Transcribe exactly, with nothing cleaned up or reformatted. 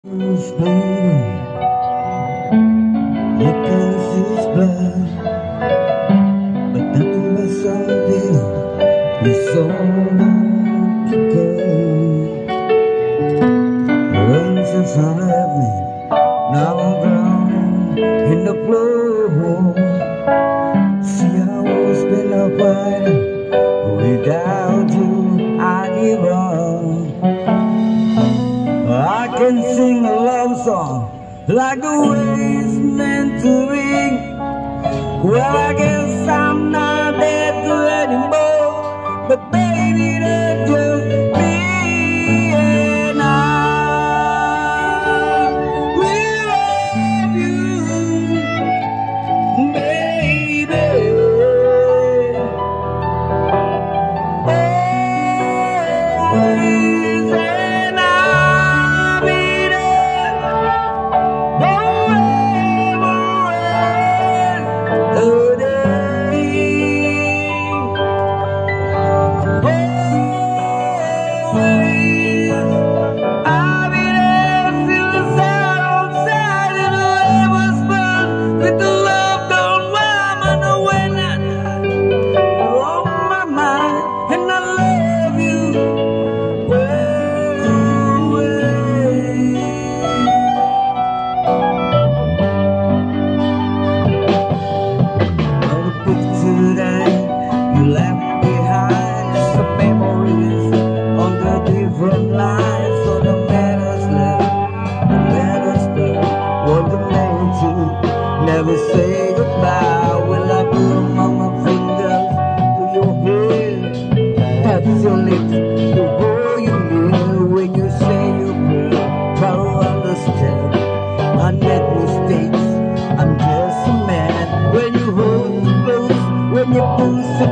Who's bleeding? You can see his blood, but nothing but something we so long to go. Runs in front of me, now I'm drowned in the flow. See, I was been up right without you, I give up. I can sing a love song like the way it's meant to be. Well, I guess I'm not there to anymore, but baby, that's just me. And I will love you, baby. Always. And I'll be there you left behind some memories on the different lines. So the matters left, the matters left, what the meant to never say goodbye. Will I put on my fingers to your head, touch your lips to hold you near. When you say you will try to understand, I make mistakes, I'm just a man. When you hold me close, when you push